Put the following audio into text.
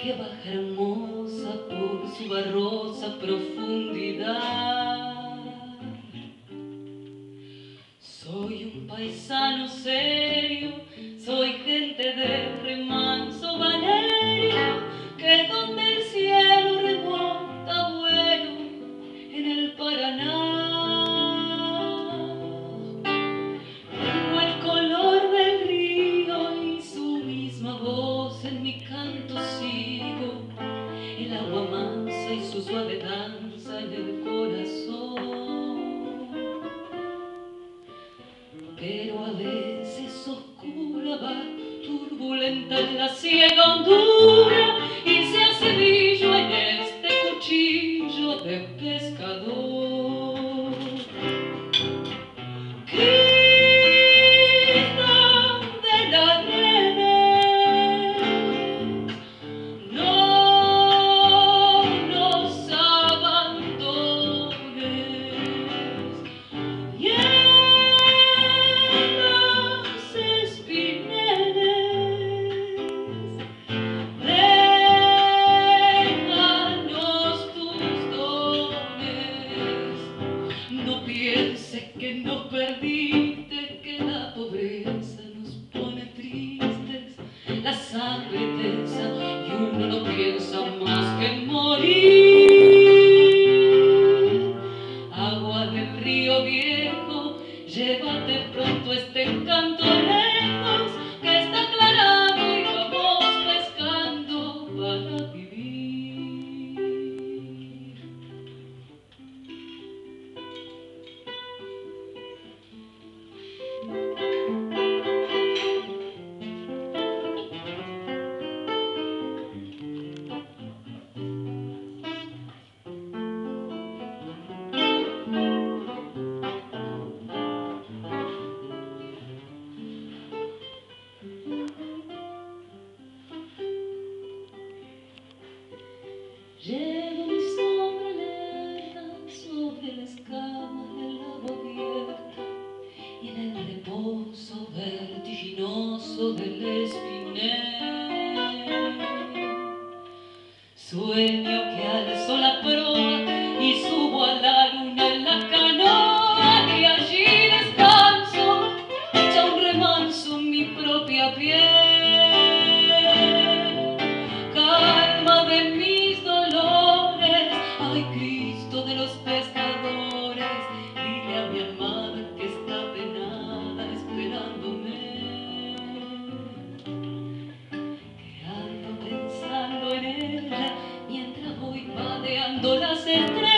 que baja hermosa por su barrosa profundidad. Soy un paisano serio, soy gente de remanso valerio, que donde el cielo remonta vuelo en el Paraná. Tengo el color del río y su misma voz en mi canto sigo, el agua mansa y su suave danza en el corazón. Pero a veces oscura va, turbulenta en la ciega hondura, y se hace brillo en este cuchillo de pescador. Cristo de las redes, no nos abandones. No pienses que nos perdiste, que la pobreza nos pone tristes, la sangre tensa y uno no piensa más que en morir. Agua del río viejo, llévate pronto este encanto lejos, que está aclarado y vamos pescando para vivir. Llevo mi sombra lenta sobre la escama del agua abierta y en el reposo vertiginoso del espinel. Sueño que alzo la proa y subo a la luna en la canoa, y allí descanso, echa un remanso en mi propia piel. Calma de mis dolores, ay Cristo de los pescadores, dile a mi amada que está penada esperándome, que ando pensando en ella mientras voy vadeando las estrellas.